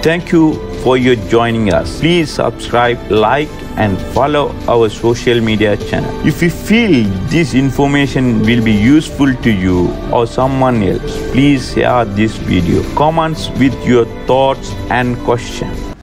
Thank you for your joining us. Please subscribe, like, and follow our social media channel. If you feel this information will be useful to you or someone else, please share this video. Comments with your thoughts and questions.